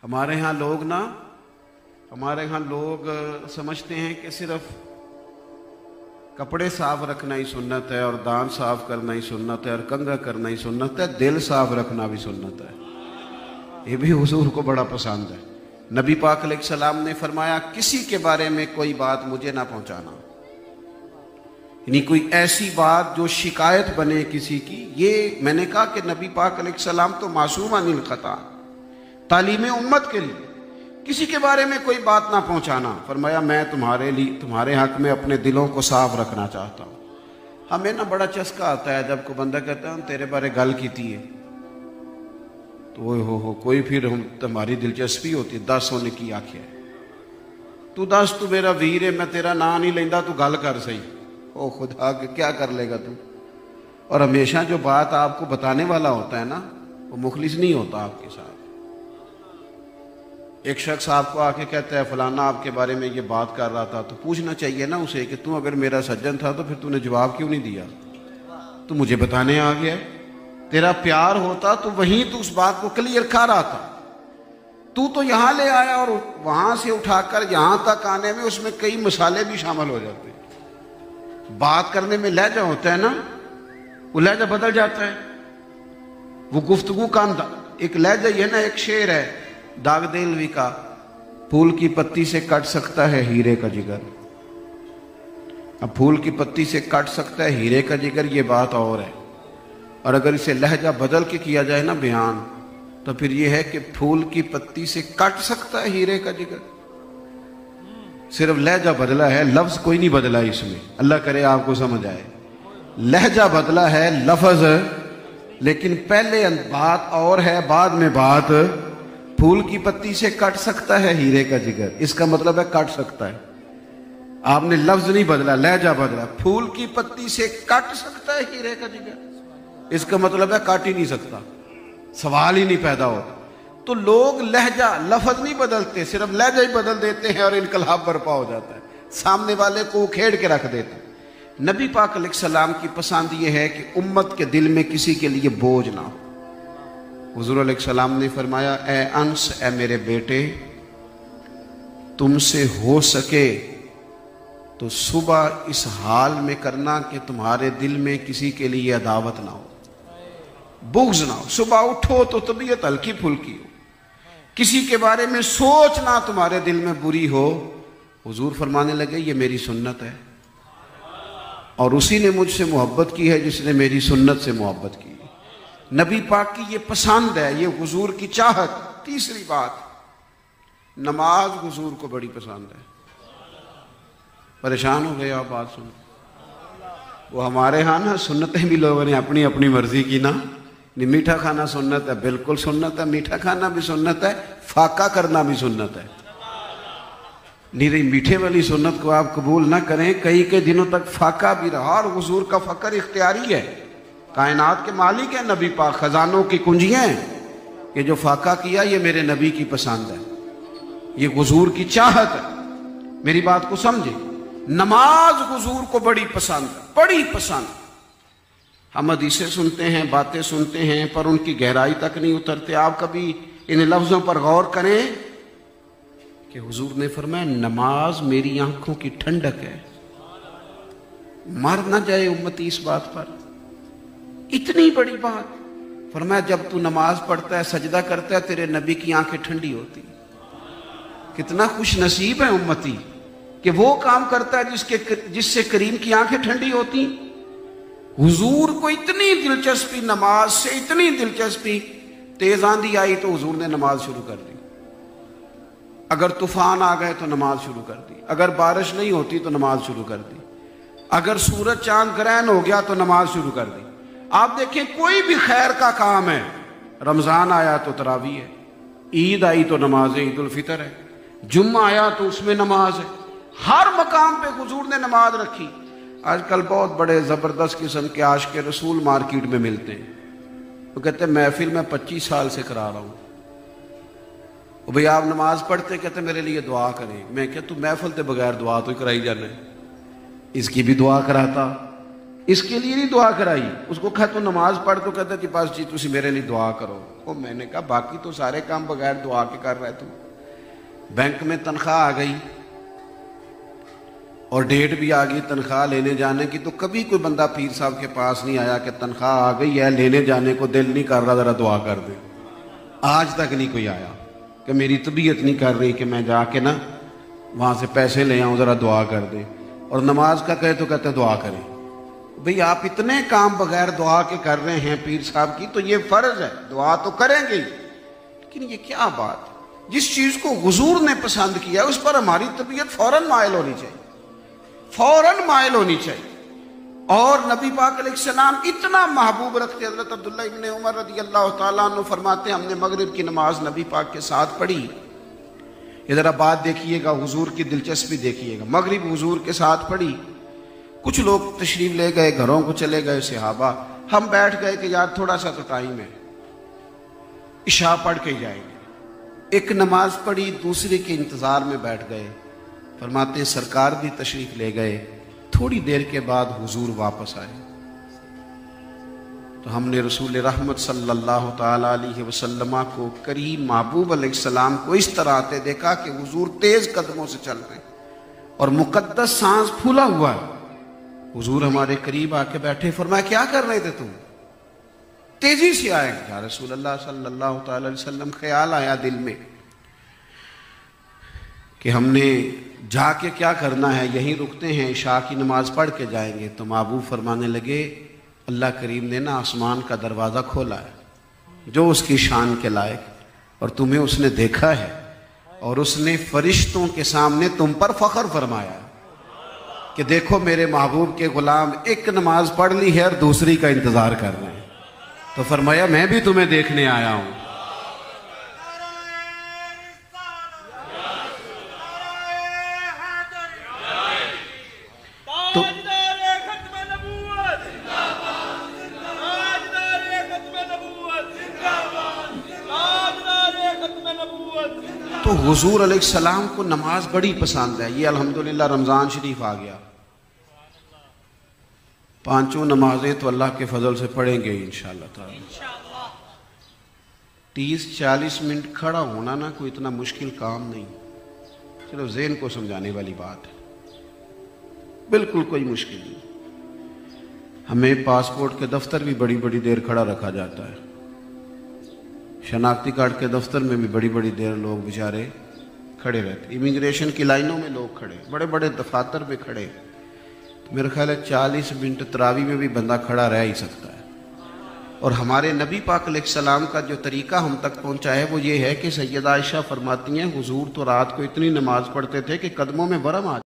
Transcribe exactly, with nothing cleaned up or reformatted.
ہمارے ہاں لوگ نا ہمارے ہاں لوگ سمجھتے ہیں کہ صرف کپڑے صاف رکھنا ہی سنت ہے اور دانت صاف کرنا ہی سنت ہے اور کنگھا کرنا ہی سنت ہے، دل صاف رکھنا بھی سنت ہے۔ یہ بھی حضور کو بڑا پسند ہے۔ نبی پاک علیہ السلام نے فرمایا کسی کے بارے میں کوئی بات مجھے نہ پہنچانا، یعنی کوئی ایسی بات جو شکایت بنے کسی کی۔ یہ میں نے کہا کہ نبی پاک علیہ السلام تو معصوم عن الخطا، تعلیم امت کے لیے کسی کے بارے میں کوئی بات نہ پہنچانا۔ فرمایا میں تمہارے لیے تمہارے حق میں اپنے دلوں کو صاف رکھنا چاہتا ہوں۔ ہمیں نا بڑا چسکا آتا ہے جب کوئی بندہ کہتا ہے تیرے بارے گل کیتی ہے تو وہ ہو ہو کوئی پھر ہم تمہاری دلچسپی ہوتی ہے، دس ہونے کی آنکھیں تو دس تو میرا ویر ہے، میں تیرا نام نہیں لیندہ، تو گل کر سہی۔ او خدا کے کیا کر لے گا تو؟ اور ہمیشہ جو بات آپ کو بتانے والا ہوتا ہے نا وہ مخلص نہیں ہوتا آپ کے ساتھ۔ ایک شخص آپ کو آ کے کہتا ہے فلانا آپ کے بارے میں یہ بات کر رہا تھا، تو پوچھنا چاہیے نا اسے کہ تم اگر میرا سجن تھا تو پھر تو نے جواب کیوں نہیں دیا؟ تو مجھے بتانے آ گیا۔ تیرا پیار ہوتا تو وہیں تو اس بات کو کلیئر کر رہا تھا، تو تو یہاں لے آیا اور وہاں سے اٹھا کر یہاں تک آنے میں اس میں کئی مسالے بھی شامل ہو جاتے ہیں۔ بات کرنے میں لہجہ ہوتا ہے نا، وہ لہجہ بدل جاتا ہے، وہ گفتگو کا انداز ایک لہجہ یہ نا، ایک شعر ہے داغ دلوی کا، پھول کی پتی سے کٹ سکتا ہے ہیرے کا جگر۔ اب پھول کی پتی سے کٹ سکتا ہے ہیرے کا جگر، یہ بات اور ہے، اور اگر اسے لہجہ بدل کے کیا جائے نا بیان تو پھر یہ ہے کہ پھول کی پتی سے کٹ سکتا ہے ہیرے کا جگر۔ صرف لہجہ بدلا ہے، لفظ کوئی نہیں بدلا اس میں، اللہ کرے آپ کو سمجھ آئے۔ لہجہ بدلا ہے، لفظ لیکن پہلے بات اور ہے، بعد میں بات۔ پھول کی پتی سے کٹ سکتا ہے ہیرے کا جگر، اس کا مطلب ہے کٹ سکتا ہے۔ آپ نے لفظ نہیں بدلا، لہجہ بدلا۔ پھول کی پتی سے کٹ سکتا ہے ہیرے کا جگر، اس کا مطلب ہے کاٹ ہی نہیں سکتا، سوال ہی نہیں پیدا ہوتا۔ تو لوگ لہجہ لفظ نہیں بدلتے، صرف لہجہ ہی بدل دیتے ہیں اور انقلاب برپا ہو جاتا ہے، سامنے والے کو کھیڑ کے رکھ دیتے ہیں۔ نبی پاک علیہ السلام کی پسند یہ ہے کہ امت کے دل میں کسی کے لیے بوجھ نہ ہو۔ حضور علیہ السلام نے فرمایا اے انس، اے میرے بیٹے، تم سے ہو سکے تو صبح اس حال میں کرنا کہ تمہارے دل میں کسی کے لیے عداوت نہ ہو، بغض نہ ہو۔ صبح اٹھو تو طبیعت ہلکی پھلکی ہو، کسی کے بارے میں سوچنا تمہارے دل میں بری ہو۔ حضور فرمانے لگے یہ میری سنت ہے، اور اسی نے مجھ سے محبت کی ہے جس نے میری سنت سے محبت کی۔ نبی پاک کی یہ پسند ہے، یہ حضور کی چاہت۔ تیسری بات، نماز حضور کو بڑی پسند ہے۔ پریشان ہو گئے آپ بات سن؟ وہ ہمارے ہاں نا سنتیں بھی لوگوں نے اپنی اپنی مرضی کی نا، میٹھا کھانا سنت ہے، بالکل سنت ہے، میٹھا کھانا بھی سنت ہے، فاقہ کرنا بھی سنت ہے۔ نہیں میٹھے والی سنت کو آپ قبول نہ کریں، کئی کے دنوں تک فاقہ بھی رہا، اور حضور کا فقر اختیاری ہے، کائنات کے مالک ہیں نبی پاک، خزانوں کی کنجیاں ہیں، کہ جو فاقہ کیا یہ میرے نبی کی پسند ہے، یہ حضور کی چاہت ہے۔ میری بات کو سمجھے، نماز حضور کو بڑی پسند ہے، بڑی پسند۔ ہم حدیثیں سنتے ہیں، باتیں سنتے ہیں، پر ان کی گہرائی تک نہیں اترتے۔ آپ کبھی ان لفظوں پر غور کریں کہ حضور نے فرمایا نماز میری آنکھوں کی ٹھنڈک ہے۔ مر نہ جائے امتی اس بات پر، اتنی بڑی بات۔ فرمایا جب تو نماز پڑھتا ہے، سجدہ کرتا ہے، تیرے نبی کی آنکھیں ٹھنڈی ہوتی۔ کتنا خوش نصیب ہے امتی کہ وہ کام کرتا ہے جس کے جس سے کریم کی آنکھیں ٹھنڈی ہوتی۔ حضور کو اتنی دلچسپی نماز سے، اتنی دلچسپی، تیز آندھی آئی تو حضور نے نماز شروع کر دی، اگر طوفان آ گئے تو نماز شروع کر دی، اگر بارش نہیں ہوتی تو نماز شروع کر دی، اگر سورج چاند گرہن ہو گیا تو نماز شروع کر دی۔ آپ دیکھیں کوئی بھی خیر کا کام ہے، رمضان آیا تو تراویح ہے، عید آئی تو نماز عید الفطر ہے، جمعہ آیا تو اس میں نماز ہے، ہر مقام پہ حضور نے نماز رکھی۔ آج کل بہت بڑے زبردست قسم کے عاشق رسول مارکیٹ میں ملتے ہیں، وہ کہتے ہیں محفل میں پچیس سال سے کرا رہا ہوں، وہ بھئی آپ نماز پڑھتے، کہتے ہیں میرے لیے دعا کریں۔ میں کہ تو محفل تے بغیر دعا تو ہی کرائی جانا ہے، اس کی بھی دعا کراتا، اس کے لیے نہیں دعا کرائی، اس کو کہا تو نماز پڑھ، تو کہتا جی بس جی تسی میرے لیے دعا کرو۔ وہ میں نے کہا باقی تو سارے کام بغیر دعا کے کر رہے تو۔ بینک میں تنخواہ آ گئی اور ڈیٹ بھی آ گئی تنخواہ لینے جانے کی، تو کبھی کوئی بندہ پیر صاحب کے پاس نہیں آیا کہ تنخواہ آ گئی ہے لینے جانے کو دل نہیں کر رہا ذرا دعا کر دے۔ آج تک نہیں کوئی آیا کہ میری طبیعت نہیں کر رہی کہ میں جا کے نا وہاں سے پیسے لے آؤں ذرا دعا کر دے۔ اور نماز کا کہے تو کہتے دعا کریں۔ بھئی آپ اتنے کام بغیر دعا کے کر رہے ہیں پیر صاحب کی، تو یہ فرض ہے دعا تو کریں گے، لیکن یہ کیا بات؟ جس چیز کو حضور نے پسند کیا اس پر ہماری طبیعت فوراً مائل ہونی چاہیے، فوراً مائل ہونی چاہیے۔ اور نبی پاک علیہ السلام اتنا محبوب رکھتے، حضرت عبداللہ ابن عمر رضی اللہ تعالیٰ عنہ فرماتے ہیں ہم نے مغرب کی نماز نبی پاک کے ساتھ پڑھی۔ ادھر اب بات دیکھیے گا، حضور کی دلچسپی دیکھیے گا۔ مغرب حضور کے ساتھ پڑھی، کچھ لوگ تشریف لے گئے، گھروں کو چلے گئے صحابہ، ہم بیٹھ گئے کہ یار تھوڑا سا تو ٹائم ہے، عشاء پڑھ کے جائیں گے۔ ایک نماز پڑھی، دوسرے کے انتظار میں بیٹھ گئے۔ فرماتے ہیں سرکار بھی تشریف لے گئے، تھوڑی دیر کے بعد حضور واپس آئے، تو ہم نے رسول رحمت صلی اللہ تعالی علیہ وسلم کو، کریم محبوب علیہ السلام کو اس طرح آتے دیکھا کہ حضور تیز قدموں سے چل رہے ہیں اور مقدس سانس پھولا ہوا ہے۔ حضور ہمارے قریب آ کے بیٹھے، فرمایا کیا کر رہے تھے تم؟ تیزی سے آئے۔ یا رسول اللہ صلی اللہ تعالی علیہ وسلم خیال آیا دل میں کہ ہم نے جا کے کیا کرنا ہے، یہیں رکتے ہیں، عشاء کی نماز پڑھ کے جائیں گے۔ تو محبوب فرمانے لگے اللہ کریم نے نا آسمان کا دروازہ کھولا ہے جو اس کی شان کے لائق، اور تمہیں اس نے دیکھا ہے اور اس نے فرشتوں کے سامنے تم پر فخر فرمایا کہ دیکھو میرے محبوب کے غلام ایک نماز پڑھ لی ہے اور دوسری کا انتظار کر رہے ہیں۔ تو فرمایا میں بھی تمہیں دیکھنے آیا ہوں۔ تو تو حضور علیہ السلام کو نماز بڑی پسند ہے۔ یہ الحمدللہ رمضان شریف آ گیا، پانچوں نمازیں تو اللہ کے فضل سے پڑھیں گے انشاءاللہ تعالی۔ تیس چالیس منٹ کھڑا ہونا نا کوئی اتنا مشکل کام نہیں، صرف ذہن کو سمجھانے والی بات ہے، بالکل کوئی مشکل نہیں۔ ہمیں پاسپورٹ کے دفتر بھی بڑی بڑی دیر کھڑا رکھا جاتا ہے، شناختی کارڈ کے دفتر میں بھی بڑی بڑی دیر لوگ بیچارے کھڑے رہتے، امیگریشن کی لائنوں میں لوگ کھڑے، بڑے بڑے دفاتر میں کھڑے۔ میرے خیال ہے چالیس منٹ تراویح میں بھی بندہ کھڑا رہ ہی سکتا ہے۔ اور ہمارے نبی پاک علیہ السلام کا جو طریقہ ہم تک پہنچا ہے وہ یہ ہے کہ سیدہ عائشہ فرماتی ہیں حضور تو رات کو اتنی نماز پڑھتے تھے کہ قدموں میں ورم آ